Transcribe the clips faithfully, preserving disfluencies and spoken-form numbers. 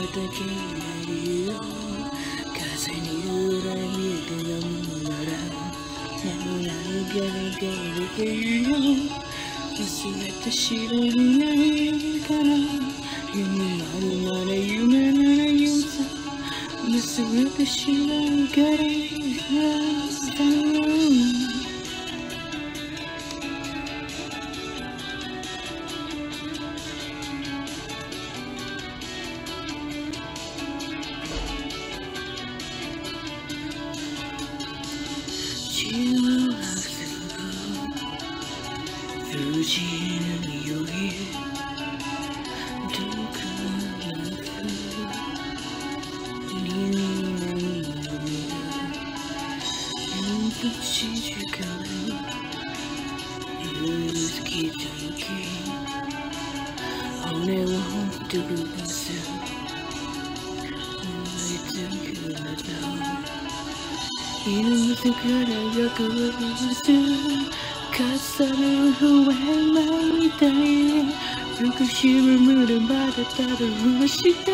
だけやるよ風に揺らいで飲むなら眠らぬがりができるよ忘れて知らないから夢なるなら夢なら言うさ忘れて知らないから無事な匂いどうかなく耳にないのうんと静かに許すきとき骨をドゥルす思いつくなら犬ずからよくす重なる不安なみたい苦しむむらまだただうして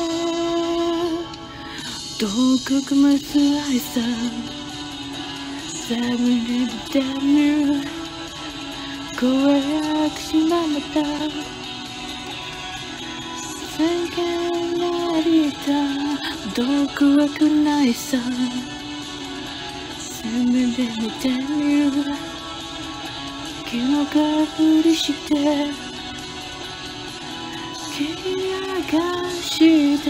どこかまず愛さ寒いでダメ怖くしまった叫ばれたどこかないさせめてみてみる気のかふりして気がして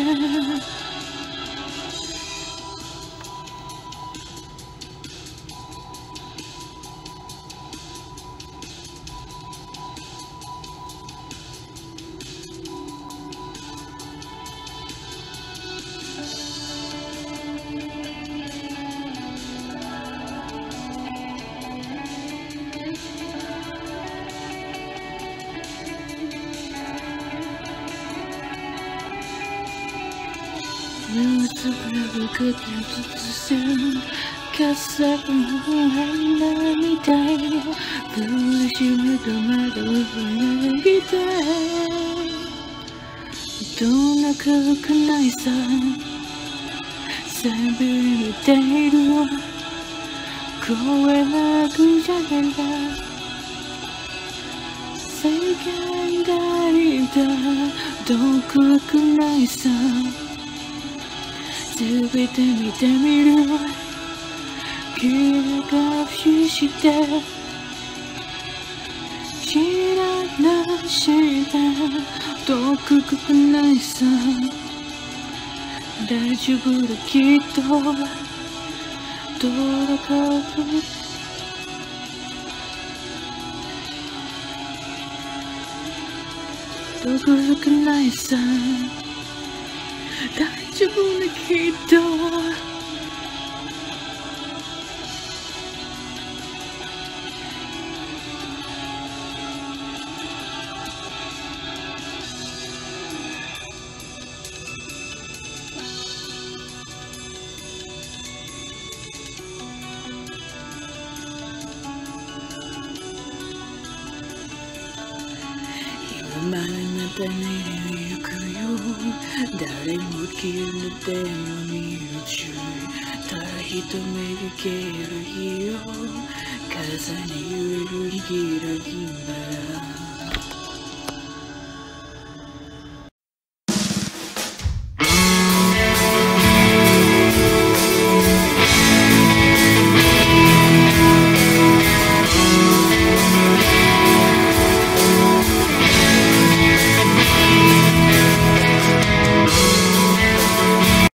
目をつぶるくて突然傘の花みたい苦しむとまだ覚えてどんなくくないさ錆びている声なくじゃないだ世界がいたどこかないさ全て見てみる気が不して知らなしてどこかないさ大丈夫だきっとどこかどこかないさ大丈夫だきっと今またに行くよ誰も消えぬ手の見る中ただ一目で消える日を風に揺れるギラギラ